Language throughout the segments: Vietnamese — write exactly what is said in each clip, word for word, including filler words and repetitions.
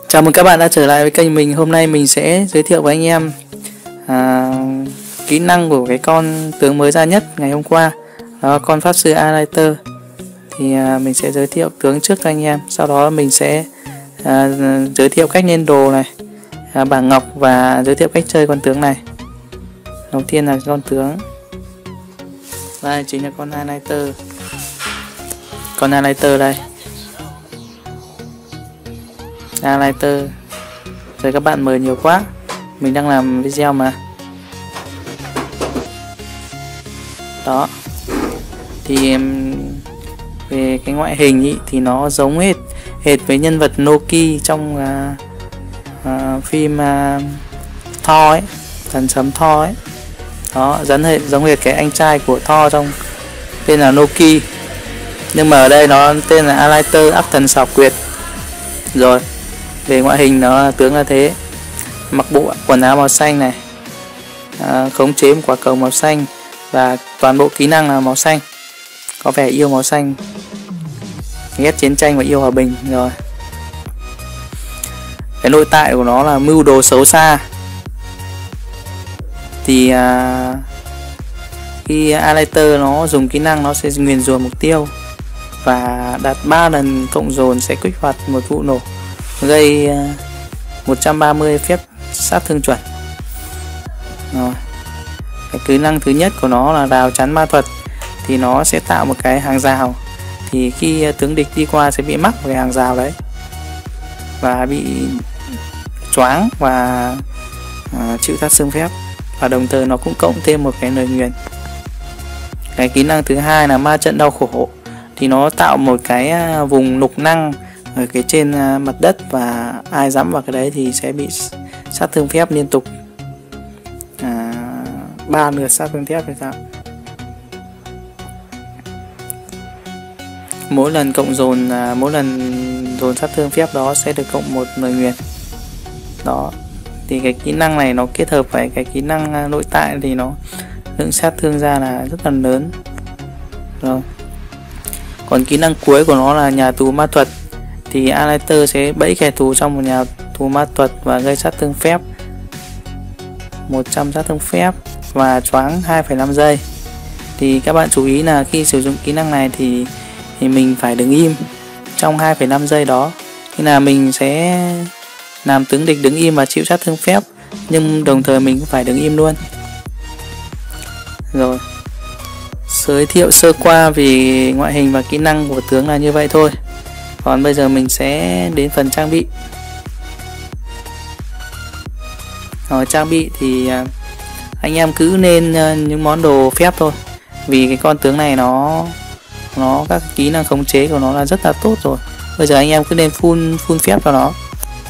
Chào mừng các bạn đã trở lại với kênh mình. Hôm nay mình sẽ giới thiệu với anh em à, kỹ năng của cái con tướng mới ra nhất ngày hôm qua, đó con pháp sư Alistair. Thì à, mình sẽ giới thiệu tướng trước cho anh em, sau đó mình sẽ à, giới thiệu cách lên đồ này, à, bảng ngọc và giới thiệu cách chơi con tướng này. Đầu tiên là con tướng, đây chính là con Alistair. Con Alistair đây, Alistair. Rồi các bạn mời nhiều quá, mình đang làm video mà. Đó. Thì về cái ngoại hình ý, thì nó giống hệt hệt với nhân vật Loki trong uh, uh, phim uh, Thor ấy, thần sấm Thor ấy. Đó, giống hệt giống hệt cái anh trai của Thor trong tên là Loki. Nhưng mà ở đây nó tên là Alistair, ác thần xảo quyệt. Rồi, về ngoại hình nó tướng là thế, mặc bộ quần áo màu xanh này, à, khống chế một quả cầu màu xanh và toàn bộ kỹ năng là màu xanh, có vẻ yêu màu xanh, ghét chiến tranh và yêu hòa bình. Rồi cái nội tại của nó là mưu đồ xấu xa. Thì à, khi Alistair nó dùng kỹ năng, nó sẽ nguyền rủa mục tiêu và đạt ba lần cộng dồn sẽ kích hoạt một vụ nổ, gây một trăm ba mươi phép sát thương chuẩn. Rồi, cái kỹ năng thứ nhất của nó là rào chắn ma thuật. Thì nó sẽ tạo một cái hàng rào, thì khi tướng địch đi qua sẽ bị mắc vào cái hàng rào đấy và bị choáng và à, chịu sát thương phép. Và đồng thời nó cũng cộng thêm một cái lời nguyền. Cái kỹ năng thứ hai là ma trận đau khổ. Thì nó tạo một cái vùng lục năng ở cái trên mặt đất, và ai dẫm vào cái đấy thì sẽ bị sát thương phép liên tục à, ba lượt sát thương phép hay sao. Mỗi lần cộng dồn à, mỗi lần dồn sát thương phép đó sẽ được cộng một lời nguyền. Đó, thì cái kỹ năng này nó kết hợp với cái kỹ năng nội tại thì nó lượng sát thương ra là rất là lớn. Rồi, còn kỹ năng cuối của nó là nhà tù ma thuật. Thì Alistair sẽ bẫy kẻ thù trong một nhà tù ma thuật và gây sát thương phép một trăm sát thương phép và choáng hai phẩy năm giây. Thì các bạn chú ý là khi sử dụng kỹ năng này thì, thì mình phải đứng im trong hai phẩy năm giây đó. Thì là mình sẽ làm tướng địch đứng im và chịu sát thương phép, nhưng đồng thời mình cũng phải đứng im luôn. Rồi, giới thiệu sơ qua về ngoại hình và kỹ năng của tướng là như vậy thôi. Còn bây giờ mình sẽ đến phần trang bị. Ở trang bị thì anh em cứ nên những món đồ phép thôi, vì cái con tướng này nó nó các kỹ năng khống chế của nó là rất là tốt rồi. Bây giờ anh em cứ nên full full phép vào nó.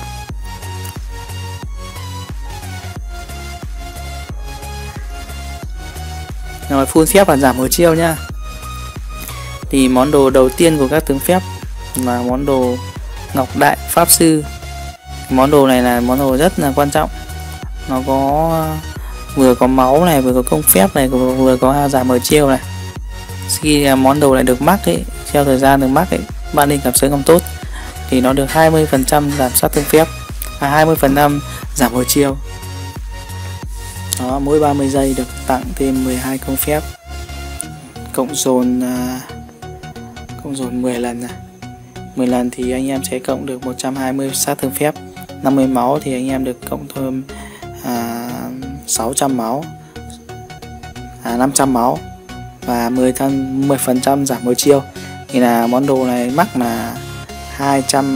Rồi, full phép và giảm hồi chiêu nhá. Thì món đồ đầu tiên của các tướng phép là món đồ Ngọc Đại Pháp Sư. Món đồ này là món đồ rất là quan trọng. Nó có vừa có máu này, vừa có công phép này, vừa có giảm hồi chiêu này. Khi món đồ này được mắc ấy, theo thời gian được mắc ấy, bạn nên cảm sớm không tốt, thì nó được hai mươi phần trăm giảm sát thương phép, à, hai mươi phần trăm giảm hồi chiêu. Đó, mỗi ba mươi giây được tặng thêm mười hai công phép, cộng dồn uh, cộng dồn mười lần này. mười lần thì anh em sẽ cộng được một trăm hai mươi sát thương phép. Năm mươi máu thì anh em được cộng thêm à, sáu trăm máu, à, năm trăm máu và mười phần trăm giảm hồi chiêu. Thì là món đồ này mắc là hai trăm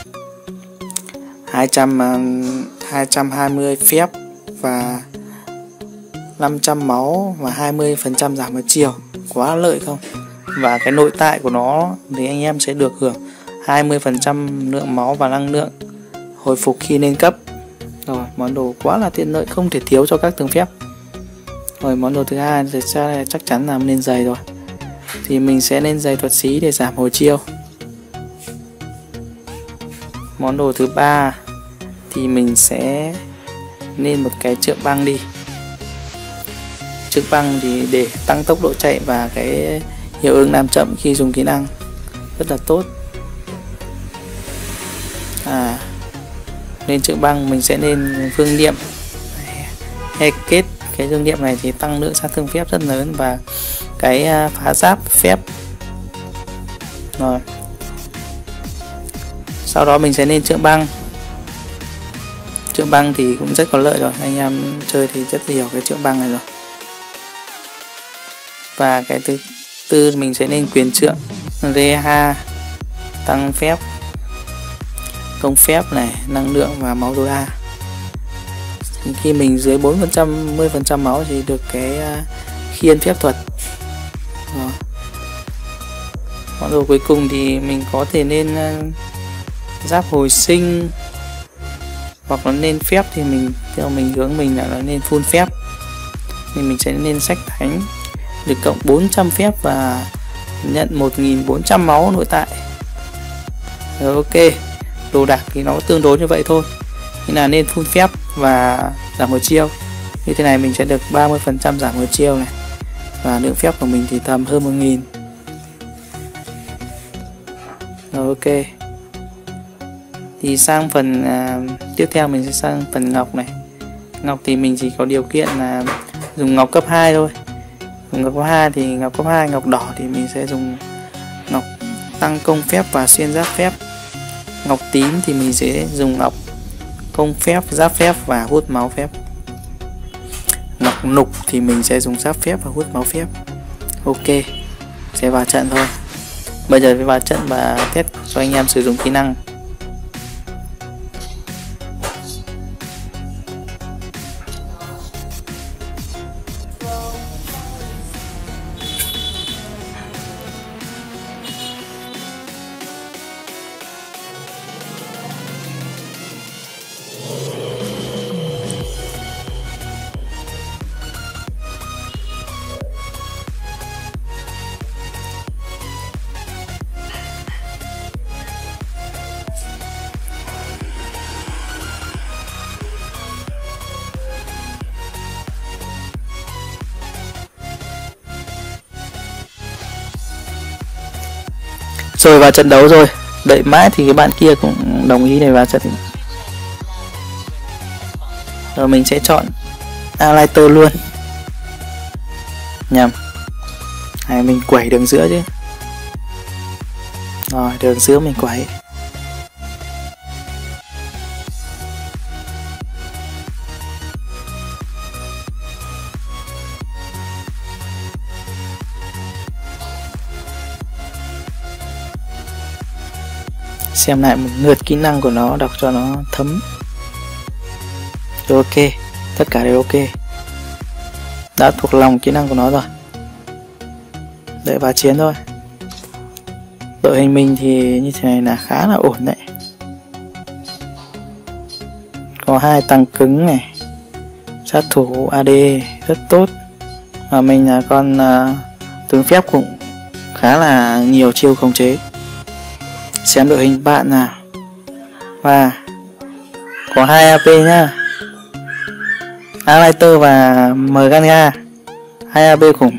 hai trăm hai trăm hai mươi phép và năm trăm máu và hai mươi phần trăm giảm hồi chiêu. Quá lợi không? Và cái nội tại của nó thì anh em sẽ được hưởng hai mươi phần trăm lượng máu và năng lượng hồi phục khi lên cấp. Rồi, món đồ quá là tiện lợi, không thể thiếu cho các tướng phép. Rồi, món đồ thứ hai thì sẽ chắc chắn là lên giày rồi. Thì mình sẽ lên giày thuật sĩ để giảm hồi chiêu. Món đồ thứ ba thì mình sẽ lên một cái trượng băng đi. Trượng băng thì để tăng tốc độ chạy và cái hiệu ứng làm chậm khi dùng kỹ năng, rất là tốt. À, lên chợ băng mình sẽ lên vương niệm Heket. Cái vương niệm này thì tăng lượng sát thương phép rất lớn và cái phá giáp phép. Rồi sau đó mình sẽ lên chợ băng. Chợ băng thì cũng rất có lợi rồi, anh em chơi thì rất hiểu cái chợ băng này rồi. Và cái thứ tư mình sẽ lên quyền trượng Reha, tăng phép, công phép này, năng lượng và máu tối đa. Khi mình dưới bốn phần trăm, mười phần trăm máu thì được cái khiên phép thuật. Rồi. Món đồ cuối cùng thì mình có thể lên giáp hồi sinh, hoặc là lên phép thì mình theo mình hướng mình là nó nên full phép, nên mình sẽ lên sách thánh được cộng bốn trăm phép và nhận một nghìn bốn trăm máu nội tại. Rồi, ok, đồ đạc thì nó tương đối như vậy thôi, nên là nên full phép và giảm một chiêu. Như thế này mình sẽ được ba mươi phần trăm giảm một chiêu này, và lượng phép của mình thì tầm hơn một nghìn. Rồi, ok, thì sang phần uh, tiếp theo mình sẽ sang phần ngọc này. Ngọc thì mình chỉ có điều kiện là dùng ngọc cấp hai thôi. Dùng ngọc cấp hai thì ngọc cấp hai, ngọc đỏ thì mình sẽ dùng ngọc tăng công phép và xuyên giáp phép. Ngọc tím thì mình sẽ dùng ngọc công phép, giáp phép và hút máu phép. Ngọc nục thì mình sẽ dùng giáp phép và hút máu phép. Ok, sẽ vào trận thôi. Bây giờ phải vào trận và test cho anh em sử dụng kỹ năng. Rồi vào trận đấu rồi, đợi mãi thì cái bạn kia cũng đồng ý để vào trận. Rồi mình sẽ chọn Alaiter luôn. Nhầm, này mình quẩy đường giữa chứ. Rồi đường giữa mình quẩy. Xem lại một lượt kỹ năng của nó, đọc cho nó thấm. Rồi, ok, tất cả đều ok, đã thuộc lòng kỹ năng của nó rồi. Đợi vào chiến thôi. Đội hình mình thì như thế này là khá là ổn đấy. Có hai tăng cứng này, sát thủ a đê rất tốt, và mình là con uh, tướng phép cũng khá là nhiều chiêu khống chế. Xem đội hình bạn nào. Và có hai a pê nhá, Alaiter và Mganga, hai a pê khủng.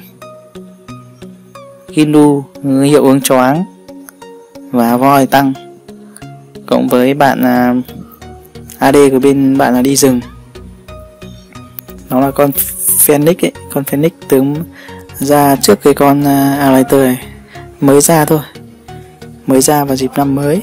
Hindu hiệu ứng choáng và voi tăng, cộng với bạn uh, a đê của bên bạn là đi rừng. Nó là con Phoenix ấy, con Phoenix tướng ra trước cái con uh, Alaiter này, mới ra thôi, mới ra vào dịp năm mới.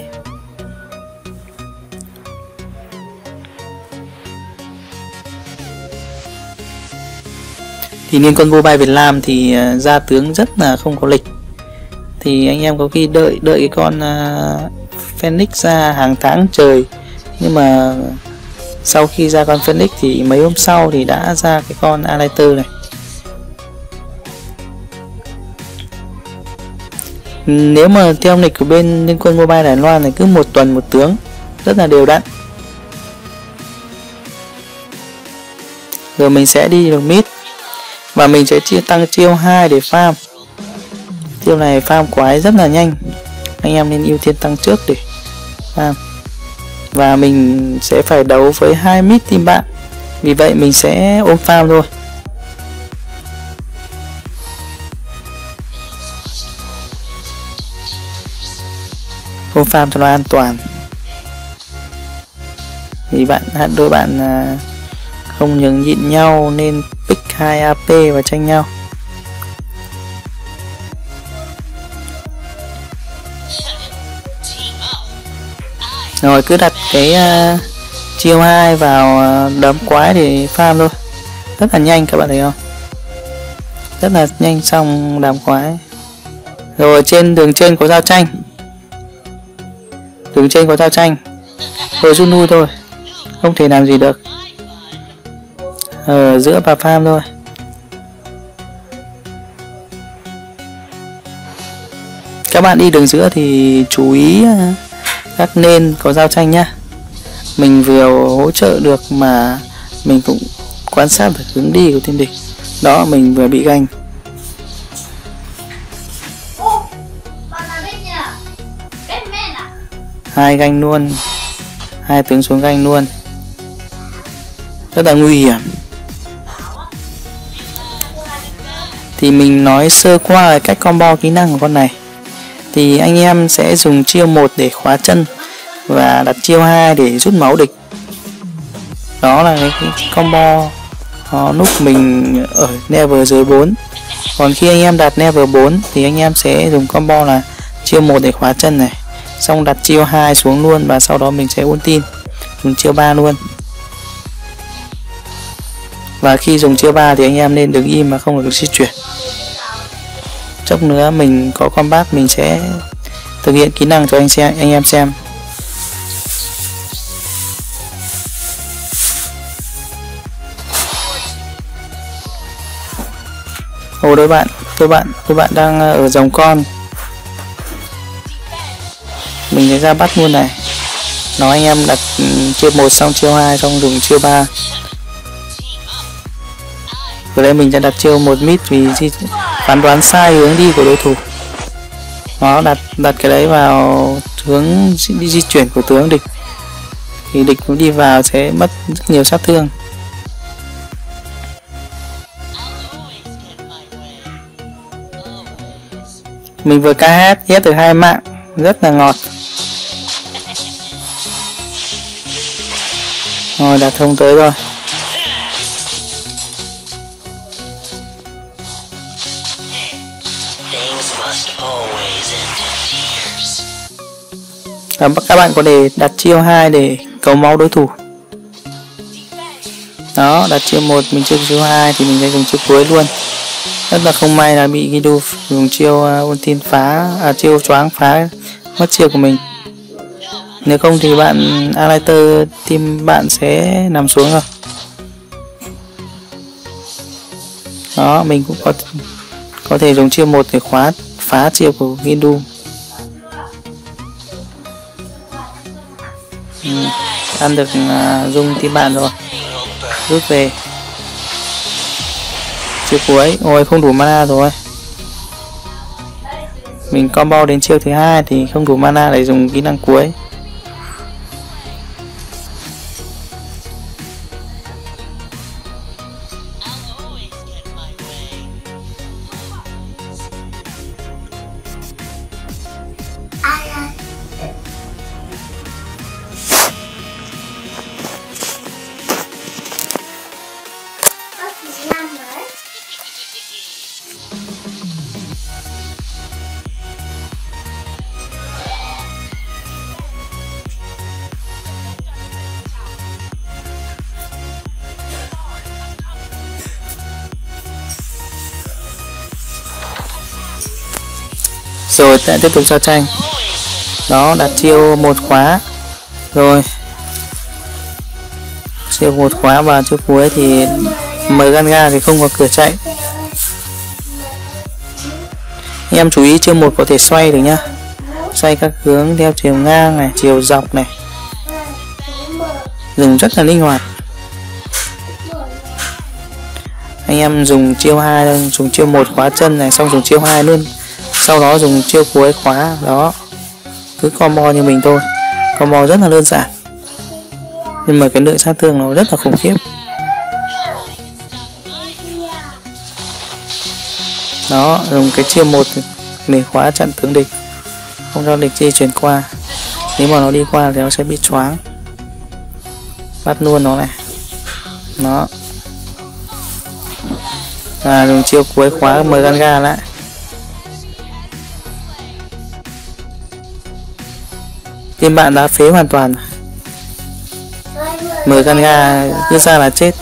Thì liên quân mobile Việt Nam thì uh, ra tướng rất là không có lịch. Thì anh em có khi đợi đợi cái con uh, Phoenix ra hàng tháng trời, nhưng mà sau khi ra con Phoenix thì mấy hôm sau thì đã ra cái con Alaiter này. Nếu mà theo lịch của bên liên quân mobile Đài Loan này, cứ một tuần một tướng, rất là đều đặn. Rồi mình sẽ đi được mid, và mình sẽ chia tăng chiêu hai để farm. Chiêu này farm quái rất là nhanh, anh em nên ưu tiên tăng trước để farm. Và mình sẽ phải đấu với hai mid team bạn, vì vậy mình sẽ ôm farm thôi. Ôm farm cho nó an toàn. thì bạn đôi bạn à, không nhường nhịn nhau nên pick hai a pê và tranh nhau. Rồi cứ đặt cái uh, chiêu hai vào uh, đấm quái để farm thôi, rất là nhanh các bạn thấy không, rất là nhanh xong đám quái. Rồi trên đường trên có giao tranh, đường trên có giao tranh, rồi rút lui thôi, không thể làm gì được. Ở giữa và farm thôi. Các bạn đi đường giữa thì chú ý các nên có giao tranh nhá. Mình vừa hỗ trợ được mà mình cũng quan sát được hướng đi của team địch. Đó, mình vừa bị ganh. Hai ganh luôn, hai tướng xuống ganh luôn, rất là nguy hiểm. Thì mình nói sơ qua về cách combo kỹ năng của con này. Thì anh em sẽ dùng chiêu một để khóa chân và đặt chiêu hai để rút máu địch. Đó là cái, cái combo đó, lúc mình ở level dưới bốn. Còn khi anh em đặt level bốn thì anh em sẽ dùng combo là chiêu một để khóa chân này, xong đặt chiêu hai xuống luôn, và sau đó mình sẽ ulti dùng chiêu ba luôn. Và khi dùng chiêu ba thì anh em nên đứng im mà không được di chuyển. Chốc nữa mình có comeback mình sẽ thực hiện kỹ năng cho anh xem, anh em xem. Ồ, đôi bạn, đôi bạn, đôi bạn đang ở dòng con. Mình sẽ ra bắt luôn này. Nói anh em đặt chiêu một xong chiêu hai xong dùng chiêu ba. Vừa đây mình đã đặt chiêu một mid vì phán đoán sai hướng đi của đối thủ. Nó đặt đặt cái đấy vào hướng di, di chuyển của tướng địch thì địch cũng đi vào sẽ mất rất nhiều sát thương. Mình vừa ca hát ghét được hai mạng, rất là ngọt. Rồi đã thông tới rồi. Và các bạn có thể đặt chiêu hai để cầu máu đối thủ. Đó, đặt chiêu một mình chưa chiêu hai thì mình sẽ dùng chiêu cuối luôn. Rất là không may là bị Guido dùng chiêu uh, ulti phá, à chiêu choáng phá mất chiêu của mình. Nếu không thì bạn Alighter team bạn sẽ nằm xuống rồi. Đó, mình cũng có có thể dùng chiêu một để khóa phá chiêu của Guido. Ừ, ăn được uh, dung team bạn rồi, rút về. Chiêu cuối, ôi không đủ mana rồi. Mình combo đến chiêu thứ hai thì không đủ mana để dùng kỹ năng cuối. Rồi lại tiếp tục giao tranh. Đó, đặt chiêu một khóa. Rồi chiêu một khóa và chiêu cuối thì mời Ganga thì không có cửa chạy. Anh em chú ý chiêu một có thể xoay được nhá, xoay các hướng theo chiều ngang này, chiều dọc này, dùng rất là linh hoạt. Anh em dùng chiêu hai, dùng chiêu một khóa chân này, xong dùng chiêu hai luôn, sau đó dùng chiêu cuối khóa. Đó, cứ combo như mình thôi, combo rất là đơn giản nhưng mà cái lượng sát thương nó rất là khủng khiếp. Đó, dùng cái chiêu một để khóa chặn tướng địch, không cho địch di chuyển qua. Nếu mà nó đi qua thì nó sẽ bị choáng. bắt luôn nó này. Nó và dùng chiêu cuối khóa Mganga lại. Team bạn đã phế hoàn toàn. Mganga cứ ra là chết.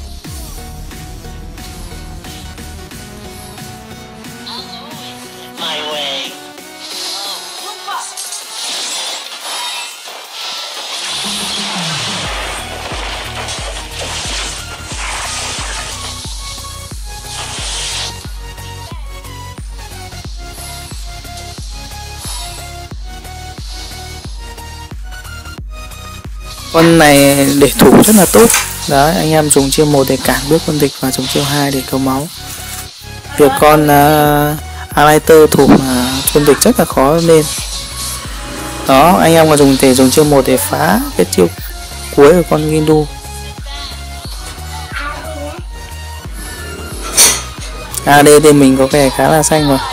Con này để thủ rất là tốt. Đấy, anh em dùng chiêu một để cản bước quân địch và dùng chiêu hai để cứu máu. Việc con uh, Alaiter thủ uh, quân địch rất là khó lên. Đó, anh em còn dùng thể dùng chiêu một để phá cái chiêu cuối của con Gindu. a đê thì mình có vẻ khá là xanh rồi.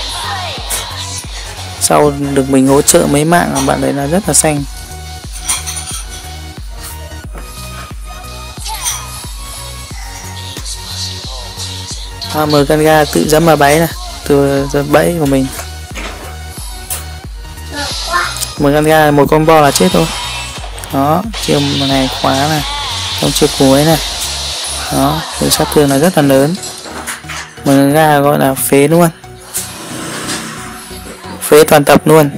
Sau được mình hỗ trợ mấy mạng bạn đấy là rất là xanh. À, Mganga tự dẫm vào bẫy này, từ bẫy của mình. Mganga một combo là chết thôi. Đó, chiêu này khóa này, trong chiêu cuối này. Đó, sự sát thương là rất là lớn. Mganga gọi là phế luôn, phế toàn tập luôn.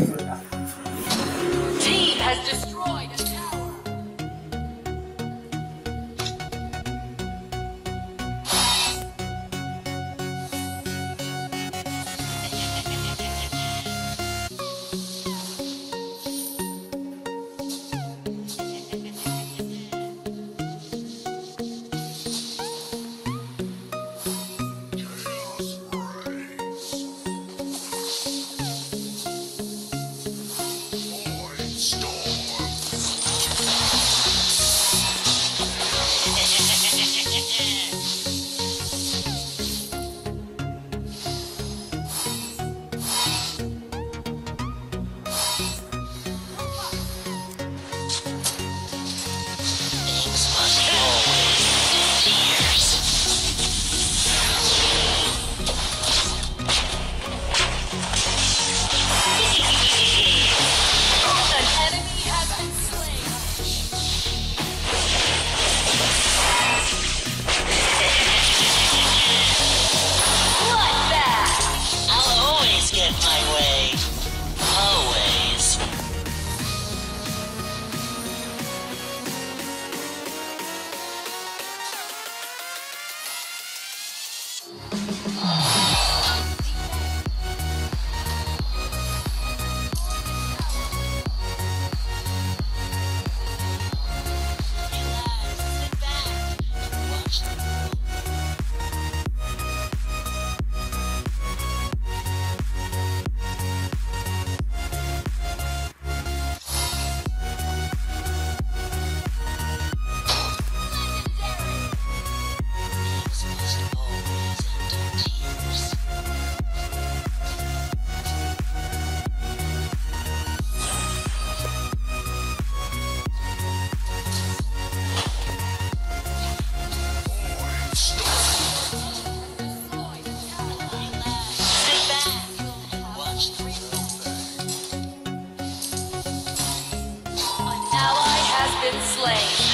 Slain.